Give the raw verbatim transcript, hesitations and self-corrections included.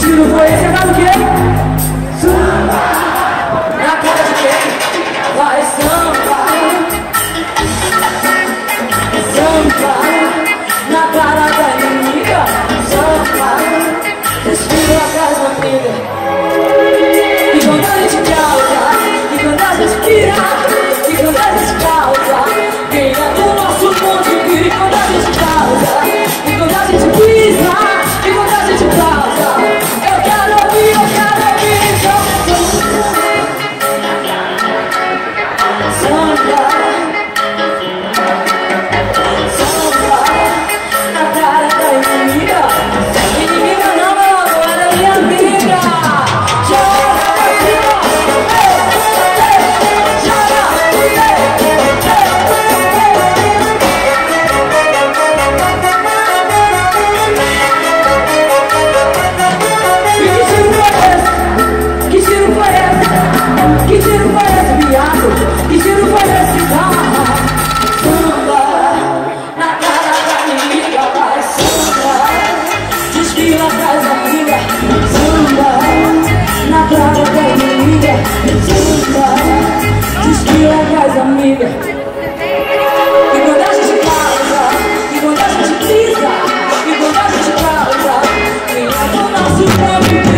estilo foi esse? É mais o quê? Samba. Na cara de quem? Vai samba. Samba. Na cara da inimiga. Samba. Respira a casa amiga. E quando a gente causa, e quando a gente pira, e quando a gente causa, quem é do nosso ponto e quando a gente causa, e quando a gente pisa, e quando a gente causa, eu quero ouvir, eu quero ouvir, então samba, samba, na cara da inimiga, inimiga não, meu amor, é minha amiga. Que tiro foi esse, viado? Que tiro foi esse, carro? Samba, na cara da inimiga, vai samba. Desfila atrás da amiga, samba. Na cara da inimiga, samba. Desfila atrás da amiga. E quando a gente causa, e quando a gente pisa, e quando a gente causa, quem é do nosso próprio